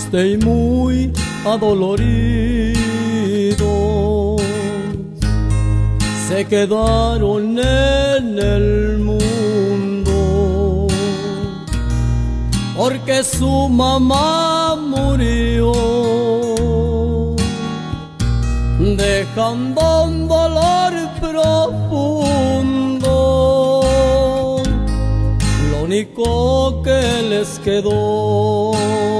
triste y muy adoloridos, se quedaron en el mundo, porque su mamá murió, dejando un dolor profundo. Lo único que les quedó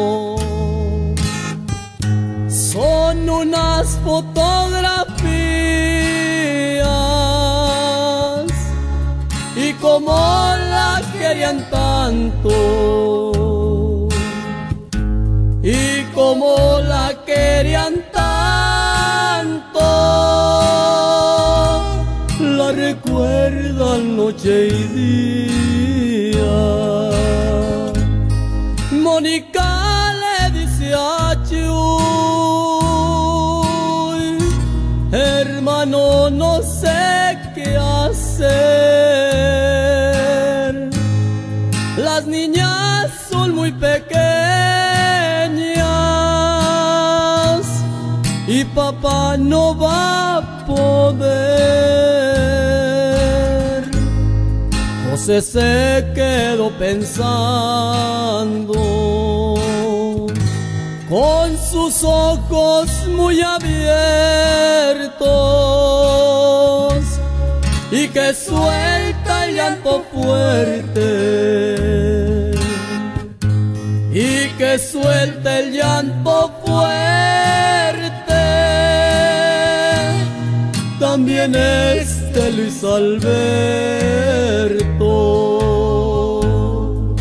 son unas fotografías, y como la querían tanto, y como la querían tanto, la recuerdan noche y día. Mónica le dice a Chuy: hermano, no sé qué hacer, las niñas son muy pequeñas y papá no va a poder. José se quedó pensando, con sus ojos muy abiertos, y que suelta el llanto fuerte, y que suelta el llanto fuerte. También Luis Alberto.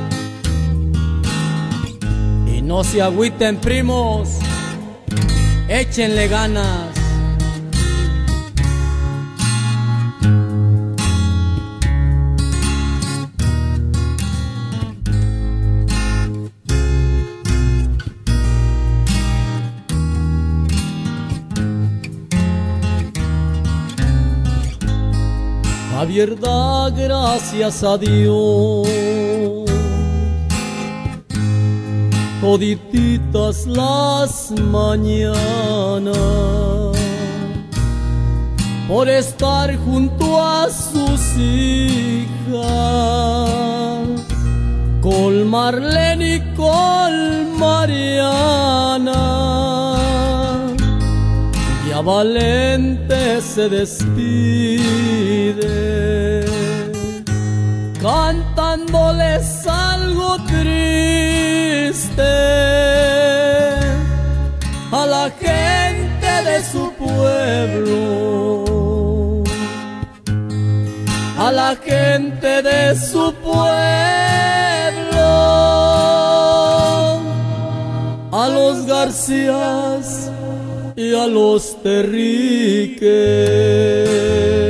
Y no se agüiten, primos, échenle ganas. Javier da gracias a Dios todititas las mañanas por estar junto a sus hijas, con Marlene y con Mariana. Ya Valente se despide, cantándoles algo triste a la gente de su pueblo, a la gente de su pueblo, a los Garcías y a los Terríquez.